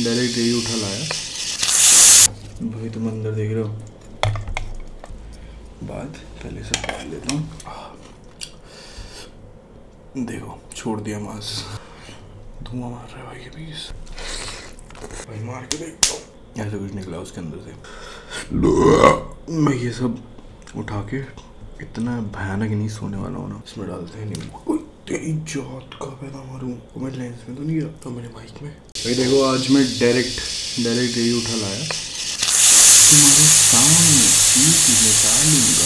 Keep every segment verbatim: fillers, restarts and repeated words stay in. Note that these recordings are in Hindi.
डायरेक्ट यही उठा लाया भाई। तुम अंदर देख रहे हो। बात पहले से डाल लेता हूँ। देखो छोड़ दिया मांस, धुआं मार रहा है भाई। ये पीस भाई मार के देखता हूँ, ऐसा कुछ निकला उसके अंदर से। मैं ये सब उठा के इतना भयानक नहीं सोने वाला हूँ ना, इसमें डालते हैं नहीं। तेरी जात का पैदा मारूं, मैं लेंस में तो नहीं गिरा तो मेरे माइक में भाई। देखो आज मैं डायरेक्ट डायरेक्ट यही उठा लाया तुम्हारे सामने, पीस निकालूंगा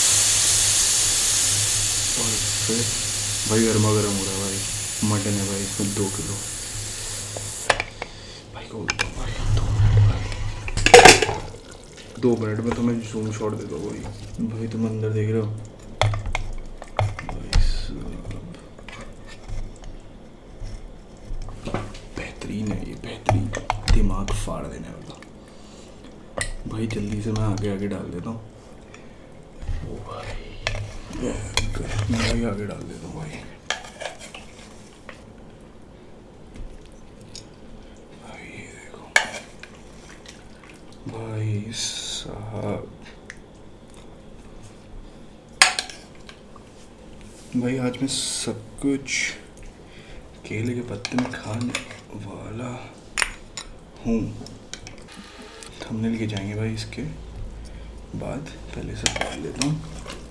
और फिर भाई गर्मा गर्म हो रहा है भाई। मटन है भाई, इसमें दो किलो भाई को भाई। दो मिनट भाई, दो मिनट में तो मैं जूम शॉट दे दो भाई। भाई तुम अंदर देख रहे हो भाई साहब, बेहतरीन है ये, बेहतरीन, दिमाग फाड़ देने वाला भाई। जल्दी से मैं आगे आगे डाल देता हूँ ओ भाई, मैं भाई आगे डाल देता हूँ भाई। भाई ये देखो भाई साहब, भाई आज मैं सब कुछ केले के पत्ते में खाने वाला हूँ। थंबनेल के जाएंगे भाई इसके बाद, पहले से डाल लेता हूँ।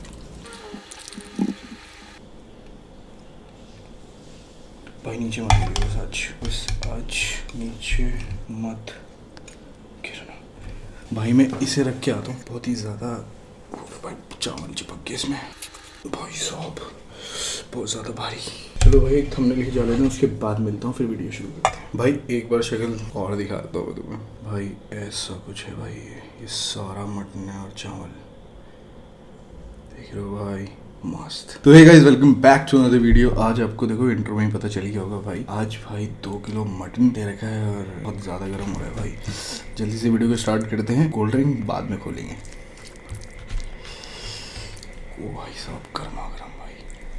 भाई नीचे मत गिरिए बस आज, बस आज नीचे मत गिरना भाई। मैं इसे रख के आता हूँ, बहुत ही ज़्यादा भाई चावल चिपक गए इसमें भाई साहब, बहुत ज़्यादा भारी। चलो भाई एक थंबनेल खिंचा लेते हैं, उसके बाद मिलता हूँ, फिर वीडियो शुरू करते हैं। भाई एक बार शक्ल और दिखाता हूँ तुम्हें भाई, ऐसा कुछ है भाई। ये ये सारा मटन है और चावल देख रहे हो भाई, मस्त। तो hey guys, welcome back to another video. आज आपको देखो इंट्रो में ही पता चल गया होगा भाई, आज भाई दो किलो मटन दे रखा है और बहुत ज़्यादा गर्म हो रहा है भाई। जल्दी से वीडियो को स्टार्ट करते हैं। कोल्ड ड्रिंक बाद में खोलेंगे। ओ भाई साहब गर्मा गर्म भाई,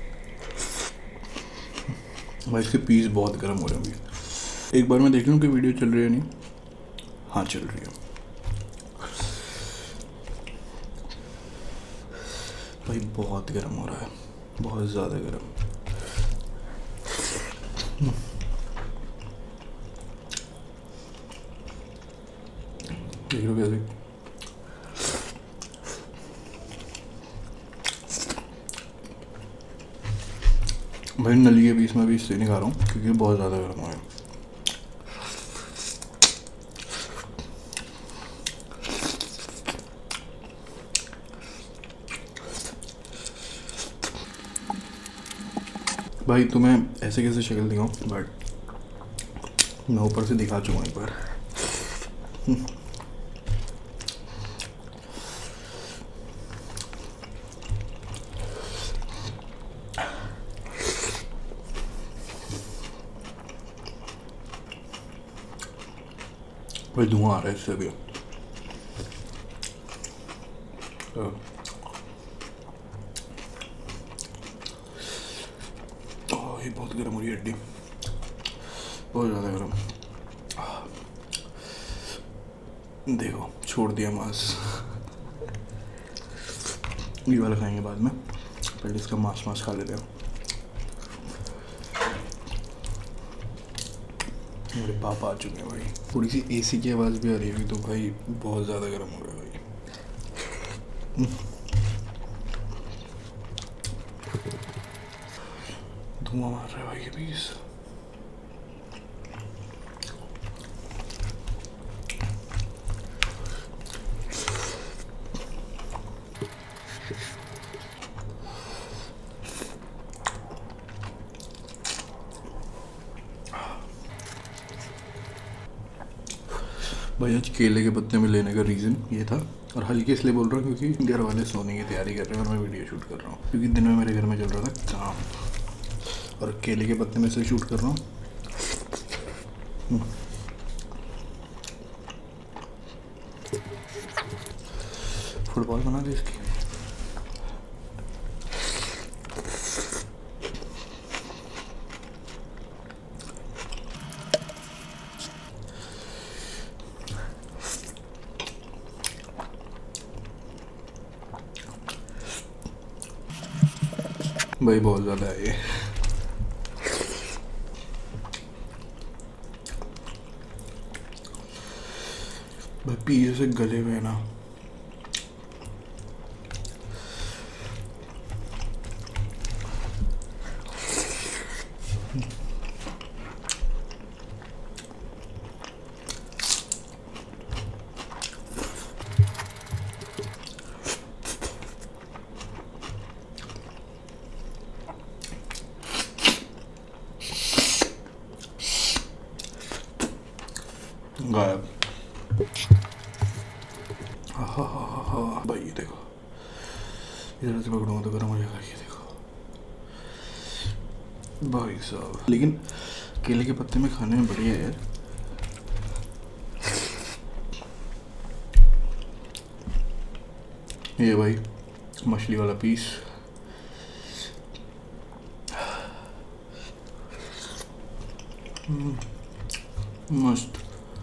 भाई इसके पीस बहुत गर्म हो रहे हैं अभी। एक बार मैं देख लूँ कि वीडियो चल रही है नहीं। हाँ चल रही है भाई, बहुत गर्म हो रहा है, बहुत ज़्यादा गर्म। देख लो कैसे भाई, नली के बीच में भी इससे नहीं खा रहा हूँ क्योंकि बहुत ज़्यादा गर्म हो रहा है। भाई तुम्हें ऐसे कैसे शक्ल दिखाऊं, बट मैं ऊपर से दिखा चुका एक बार। भाई धुआं आ रहा है इससे भी। ये बहुत गर्म हो रही है हड्डी, बहुत ज़्यादा गर्म। देखो छोड़ दिया मांस, ये वाला खाएंगे बाद में, पहले इसका मांस मांस खा लेते हैं। मेरे पापा आ चुके हैं भाई। थोड़ी सी एसी की आवाज़ भी आ रही है तो भाई बहुत ज़्यादा गर्म हो रहा है भाई। धुआं मार रहा है भाई ये पीस। भाई आज केले के पत्ते में लेने का रीज़न ये था, और हल्के इसलिए बोल रहा हूँ क्योंकि घर वाले सोने की तैयारी कर रहे हैं और मैं वीडियो शूट कर रहा हूँ, क्योंकि दिन में मेरे घर में चल रहा था काम और केले के पत्ते में से शूट कर रहा हूँ। फुटबॉल बना दे इसकी। भाई बहुत ज़्यादा है ये। भाई पीछे से गले में ना गायब। भाई ये देखो, इधर से पकड़ूंगा तो गर्म हो जाएगा। ये देखो भाई साहब, लेकिन केले के पत्ते में खाने में बढ़िया है यार। ये भाई मछली वाला पीस, मस्त।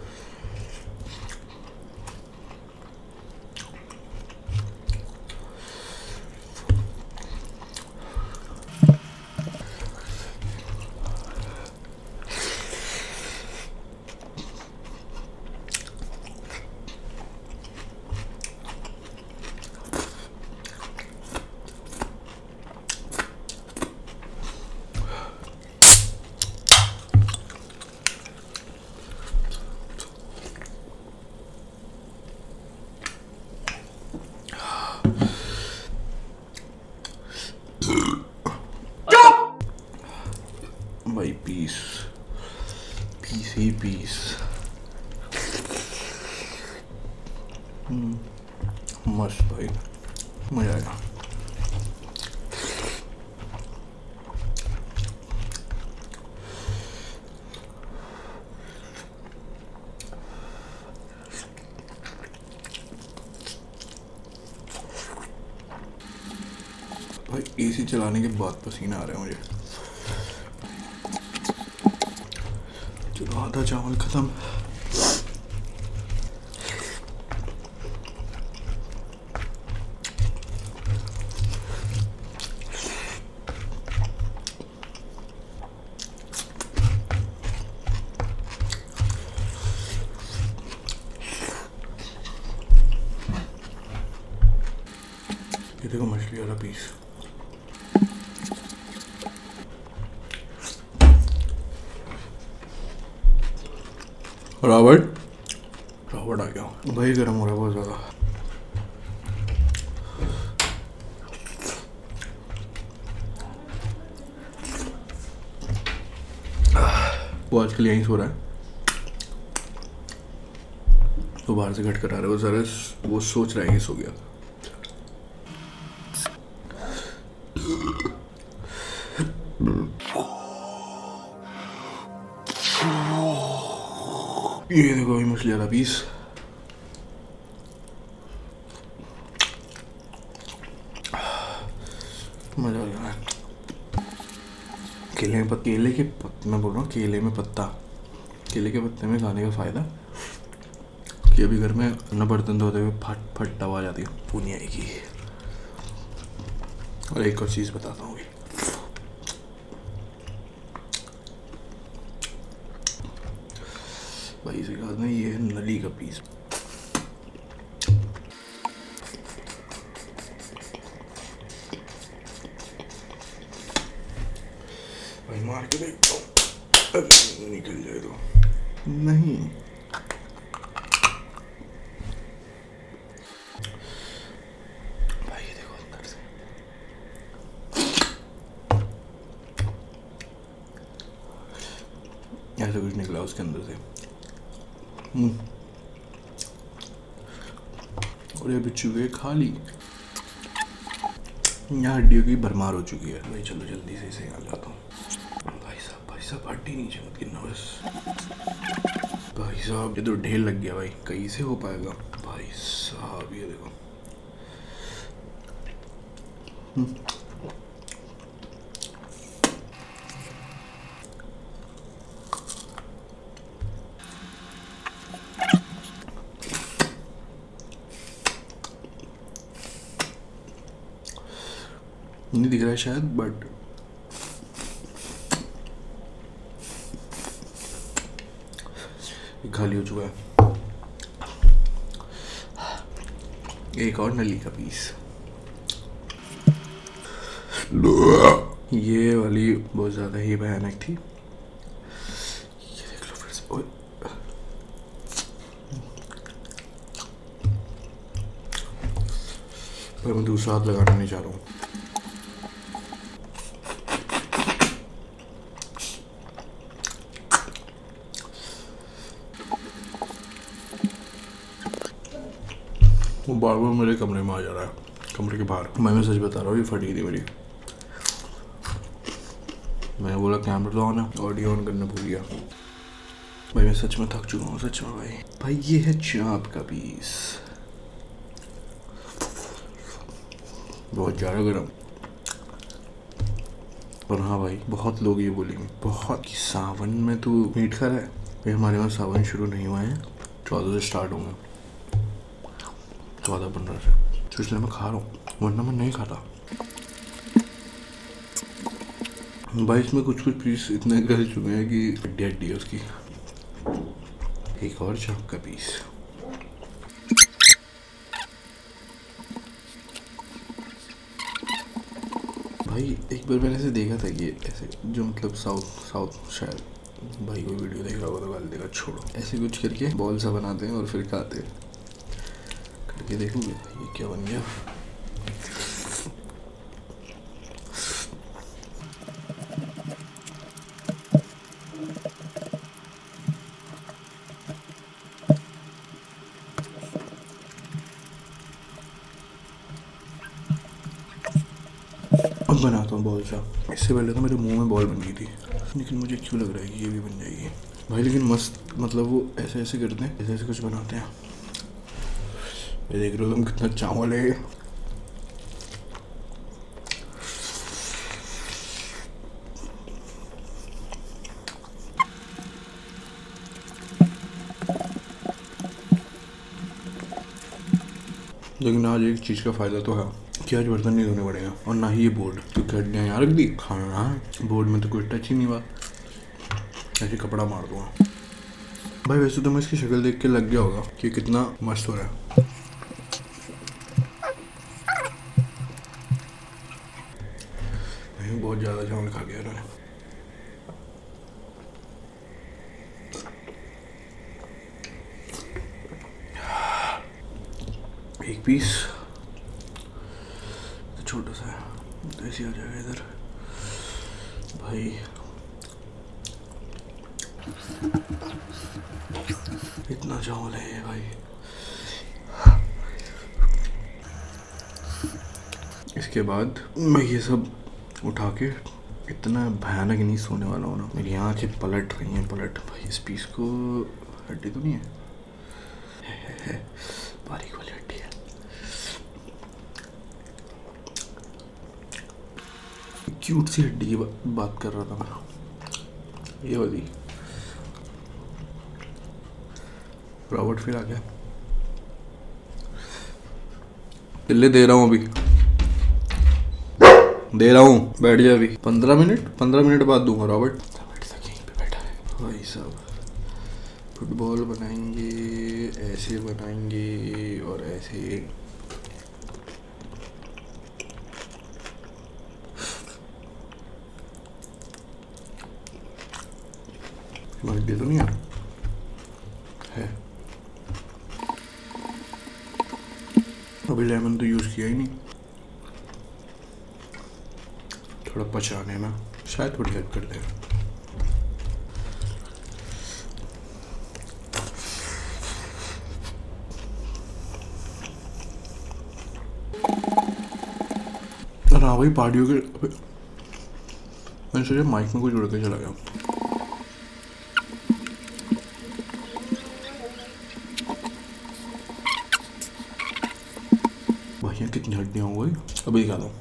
भाई पीस पीस ही पीस। मस्त भाई, मजा आएगा। भाई एसी चलाने के बाद पसीना आ रहा है मुझे। चलो आधा चावल खत्म। ये देखो मछली वाला पीस। रॉबर्ट रॉबर्ट आ गया भाई। गर्म हो रहा है बहुत ज़्यादा। वो आजकल यहीं सो रहा है, तो बाहर से खट कर आ रहा है। वो जरा वो सोच रहा है कि सो गया। ये देखो भाई मछली वाला पीस। मजा आ गया। केले में पत्ते, केले के पत्ते मैं बोल रहा हूँ, केले में पत्ता, केले के पत्ते में खाने का फ़ायदा कि अभी घर में न बर्तन धोते हुए फट फट आवाज आती है, वो नहीं आएगी। और एक और चीज़ बताता हूँ, भाई से कहा ना, ये है नली का पीस। भाई मार के देखता हूँ, निकल जाए तो नहीं। भाई ये देखो अंदर से ऐसा कुछ निकला उसके अंदर से। और ये बिच्छू के खाली यहाँ हड्डियों की भरमार हो चुकी है। भाई चलो जल्दी से इसे आ जाता हूँ। भाई साहब भाई साहब हड्डी नीचे मत गिरना बस। भाई साहब ये तो ढेर लग गया भाई, कहीं से हो पाएगा। भाई साहब ये देखो। नहीं दिख रहा है शायद, बट खाली हो चुका है। एक और नली का पीस। ये वाली बहुत ज़्यादा ही भयानक थी। ये देख लो फिर से। ओए पर मैं दूसरा हाथ लगाना नहीं चाह रहा हूँ। वो बार बार मेरे कमरे में आ जा रहा है, कमरे के बाहर। मैं मैं सच बता रहा हूँ, ये फटी थी मेरी। मैंने बोला कैमरा तो ऑन है, ऑडियो ऑन करना भूल गया। भाई मैं सच में थक चुका हूँ, सच में भाई। भाई ये है चाप का पीस, बहुत ज़्यादा गर्म। और हाँ भाई, बहुत लोग ये बोलेंगे बहुत कि सावन में तू मीट खा रहा है। भाई हमारे वहाँ सावन शुरू नहीं हुआ है, चौदह से स्टार्ट होंगे, चौदह पंद्रह से। तो इसलिए मैं खा रहा हूँ, वरना मैं नहीं खाता। भाई इसमें कुछ कुछ पीस इतने गल चुके हैं कि हड्डी हड्डी है उसकी। एक और चाप का पीस। भाई एक बार मैंने ऐसे देखा था कि ऐसे जो मतलब साउथ साउथ शायद, भाई कोई वीडियो देख रहा होगा तो गाली देगा, छोड़ो। ऐसे कुछ करके बॉल सा बनाते हैं और फिर खाते हैं। करके देखोगे ये क्या बन गया। अब बनाता हूँ बॉल सा। इससे पहले तो मेरे मुंह में बॉल बन गई थी, लेकिन मुझे क्यों लग रहा है कि ये भी बन जाएगी। भाई लेकिन मस्त, मतलब वो ऐसे ऐसे करते हैं, ऐसे ऐसे कुछ बनाते हैं। ये देख रहे हो तुम कितना चावल है। लेकिन आज एक चीज़ का फ़ायदा तो है कि आज बर्तन नहीं धोने पड़ेगा, और ना ही ये बोर्ड, क्योंकि हड्डियाँ यहाँ रख दी, खाना है बोर्ड में तो कोई टच ही नहीं हुआ। ऐसे कपड़ा मार दूँगा। भाई वैसे तो मैं इसकी शक्ल देख के लग गया होगा कि कितना मस्त हो रहा है। बहुत ज़्यादा चावल खा गया ना। एक पीस तो छोटा सा है, तो ऐसे आ जाएगा इधर। भाई इतना चावल है ये भाई। इसके बाद मैं ये सब उठा के इतना भयानक नहीं सोने वाला हूँ ना, मेरी आँखें पलट रही हैं पलट। भाई इस पीस को हड्डी तो नहीं है, है, है, है। बारीक वाली हड्डी है। क्यूट सी हड्डी की बा, बात कर रहा था मैं, ये वाली। रॉबर्ट फिर आ गया। दिल्ली दे रहा हूँ, अभी दे रहा हूँ, बैठ जा अभी। पंद्रह मिनट पंद्रह मिनट बाद दूंगा रॉबर्ट। बैठ तक यहीं पे बैठा है भाई साहब। फुटबॉल बनाएंगे, ऐसे बनाएंगे और ऐसे। हड्डी तो नहीं है, है। अभी लेमन तो यूज़ किया ही नहीं, थोड़ा पचाने में शायद थोड़ी हेल्प कर देगा। हाँ भाई पार्टियों के, मैंने सोचा माइक में कुछ जुड़ के चला गया। भैया कितनी हड्डियाँ हो गई, अभी दिखाता हूँ।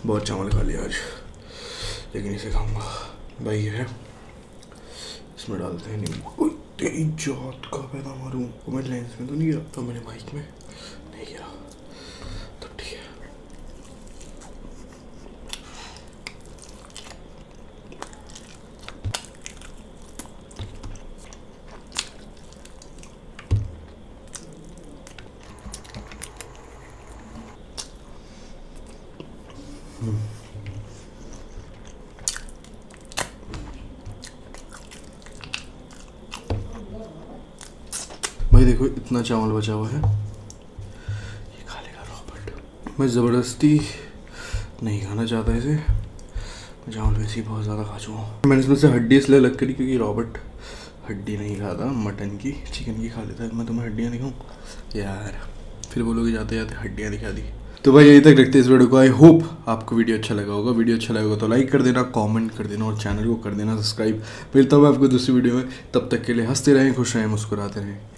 बहुत चावल खा लिया आज, लेकिन इसे खाऊंगा भाई। ये है, इसमें डालते हैं नींबू। तेरी जात का पैदा मारूं, वो मैं लेंस में तो नहीं गिरा, तो मैंने माइक में नहीं गिरा, तो ठीक है। भाई देखो इतना चावल बचा हुआ है, ये खा लेगा रॉबर्ट। मैं ज़बरदस्ती नहीं खाना चाहता इसे, मैं चावल वैसे ही बहुत ज़्यादा खा चुका हूँ। मैंने इसमें से हड्डी इसलिए अलग करी क्योंकि रॉबर्ट हड्डी नहीं खाता, मटन की चिकन की खा लेता है। मैं तुम्हें हड्डियाँ दिखाऊँ यार, फिर बोलोगे जाते जाते हड्डियाँ दिखा दी। तो भाई यही तक रखते हैं इस वीडियो को। आई होप आपको वीडियो अच्छा लगा होगा। वीडियो अच्छा लगा तो लाइक कर देना, कमेंट कर देना और चैनल को कर देना सब्सक्राइब। मिलता हूँ आपको दूसरी वीडियो में, तब तक के लिए हंसते रहें, खुश रहें, मुस्कुराते रहें।